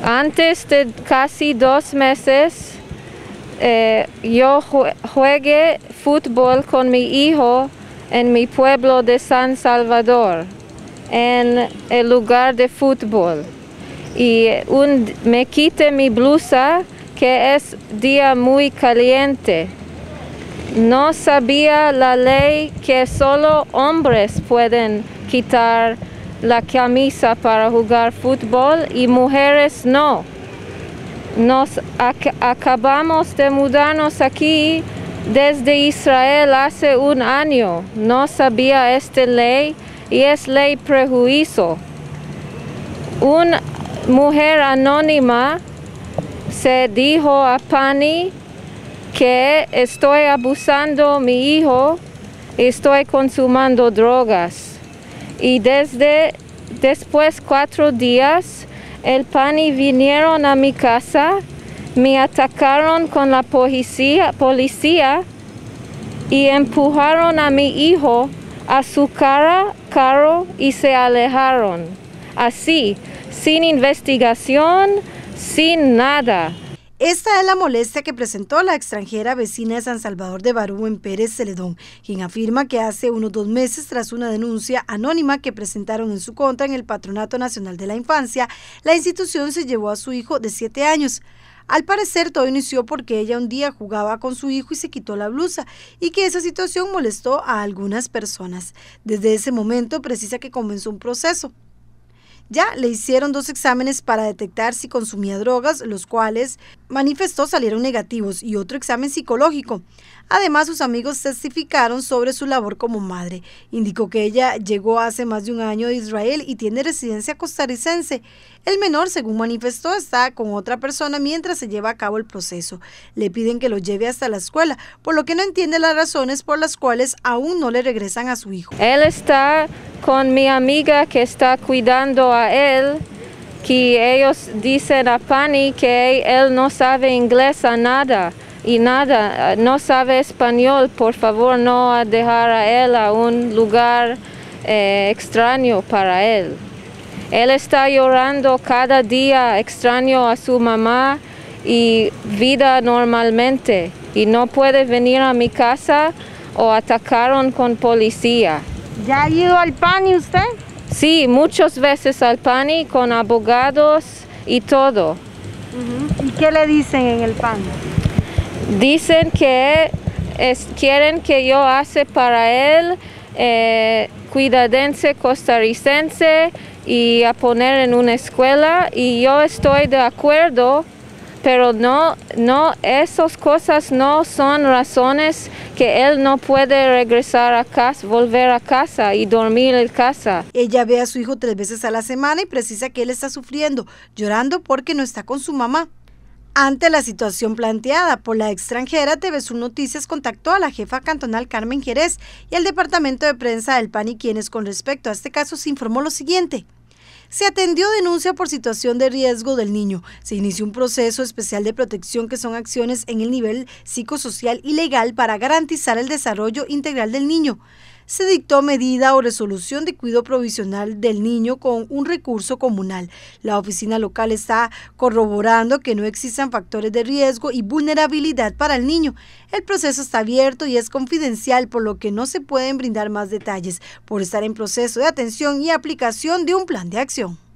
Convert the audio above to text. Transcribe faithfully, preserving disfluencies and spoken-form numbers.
Antes de casi dos meses, eh, yo jugué fútbol con mi hijo en mi pueblo de San Salvador, en el lugar de fútbol. Y un, me quité mi blusa, que es día muy caliente. No sabía la ley que solo hombres pueden quitar la camisa para jugar fútbol y mujeres no. Nos ac acabamos de mudarnos aquí desde Israel hace un año. No sabía esta ley y es ley prejuicio. Una mujer anónima se dijo a Pani que estoy abusando a mi hijo, estoy consumiendo drogas. Y desde después cuatro días, el Pani vinieron a mi casa, me atacaron con la policía, policía y empujaron a mi hijo a su cara, carro y se alejaron. Así, sin investigación, sin nada. Esta es la molestia que presentó la extranjera vecina de San Salvador de Barú en Pérez Celedón, quien afirma que hace unos dos meses, tras una denuncia anónima que presentaron en su contra en el Patronato Nacional de la Infancia, la institución se llevó a su hijo de siete años. Al parecer, todo inició porque ella un día jugaba con su hijo y se quitó la blusa, y que esa situación molestó a algunas personas. Desde ese momento precisa que comenzó un proceso. Ya le hicieron dos exámenes para detectar si consumía drogas, los cuales manifestó salieron negativos, y otro examen psicológico. Además, sus amigos testificaron sobre su labor como madre. Indicó que ella llegó hace más de un año de Israel y tiene residencia costarricense. El menor, según manifestó, está con otra persona mientras se lleva a cabo el proceso. Le piden que lo lleve hasta la escuela, por lo que no entiende las razones por las cuales aún no le regresan a su hijo. Él está con mi amiga que está cuidando a él, que ellos dicen a Pani que él no sabe inglés a nada. Y nada, no sabe español, por favor no dejar a él a un lugar eh, extraño para él. Él está llorando cada día, extraño a su mamá y vida normalmente. Y no puede venir a mi casa o atacaron con policía. ¿Ya ha ido al Pani usted? Sí, muchas veces al Pani con abogados y todo. Uh-huh. ¿Y qué le dicen en el Pani? Dicen que es, quieren que yo hace para él eh, cuidadense costarricense y a poner en una escuela, y yo estoy de acuerdo, pero no, no, esas cosas no son razones que él no puede regresar a casa, volver a casa y dormir en casa. Ella ve a su hijo tres veces a la semana y precisa que él está sufriendo, llorando porque no está con su mamá. Ante la situación planteada por la extranjera, T V Sur Noticias contactó a la jefa cantonal Carmen Jerez y al departamento de prensa del Pani, quienes con respecto a este caso se informó lo siguiente. Se atendió denuncia por situación de riesgo del niño. Se inició un proceso especial de protección, que son acciones en el nivel psicosocial y legal para garantizar el desarrollo integral del niño. Se dictó medida o resolución de cuidado provisional del niño con un recurso comunal. La oficina local está corroborando que no existan factores de riesgo y vulnerabilidad para el niño. El proceso está abierto y es confidencial, por lo que no se pueden brindar más detalles, por estar en proceso de atención y aplicación de un plan de acción.